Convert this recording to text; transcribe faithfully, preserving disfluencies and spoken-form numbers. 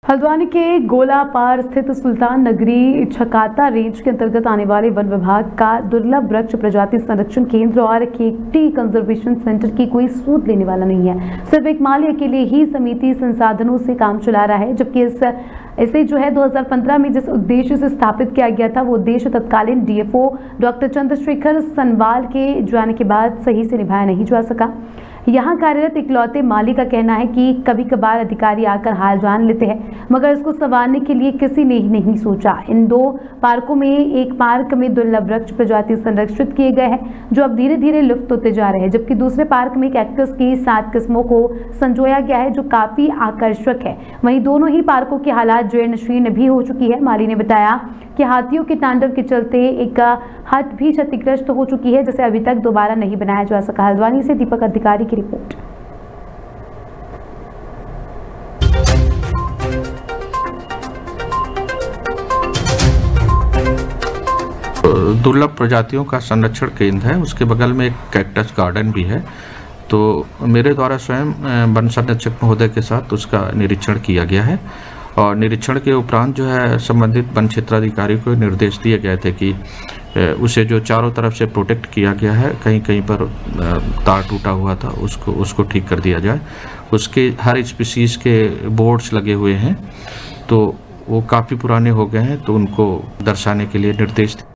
हल्द्वानी के गोलापार स्थित सुल्तान नगरी छकाता रेंज के अंतर्गत आने वाले वन विभाग का दुर्लभ वृक्ष प्रजाति संरक्षण केंद्र और केकटी कंजर्वेशन सेंटर की कोई सूद लेने वाला नहीं है। सिर्फ एक माली के लिए ही समिति संसाधनों से काम चला रहा है, जबकि इस इसे जो है दो हज़ार पंद्रह में जिस उद्देश्य से स्थापित किया गया था वो उद्देश्य तत्कालीन डीएफओ डॉक्टर चंद्रशेखर सनवाल के जाने के बाद सही से निभाया नहीं जा सका। यहाँ कार्यरत इकलौते माली का कहना है कि कभी कभार अधिकारी आकर हाल जान लेते हैं, मगर इसको संवारने के लिए किसी ने ही नहीं सोचा। इन दो पार्कों में एक पार्क में दुर्लभ वृक्ष प्रजाति संरक्षित किए गए हैं जो अब धीरे धीरे लुप्त होते जा रहे हैं, जबकि दूसरे पार्क में कैक्टस की सात किस्मों को संजोया गया है जो काफी आकर्षक है। वहीं दोनों ही पार्कों की हालात जीर्ण शीर्ण भी हो चुकी है। माली ने बताया कि हाथियों के तांडव के चलते एक हट भी क्षतिग्रस्त हो चुकी है, जिसे अभी तक दोबारा नहीं बनाया जा सका। हल्द्वानी से दीपक अधिकारी की रिपोर्ट। दुर्लभ प्रजातियों का संरक्षण केंद्र है, उसके बगल में एक कैक्टस गार्डन भी है। तो मेरे द्वारा स्वयं वन संरक्षक महोदय के साथ उसका निरीक्षण किया गया है और निरीक्षण के उपरांत जो है संबंधित वन क्षेत्राधिकारी को निर्देश दिए गए थे कि उसे जो चारों तरफ से प्रोटेक्ट किया गया है, कहीं कहीं पर तार टूटा हुआ था, उसको उसको ठीक कर दिया जाए। उसके हर स्पीसीज़ के बोर्ड्स लगे हुए हैं, तो वो काफ़ी पुराने हो गए हैं, तो उनको दर्शाने के लिए निर्देश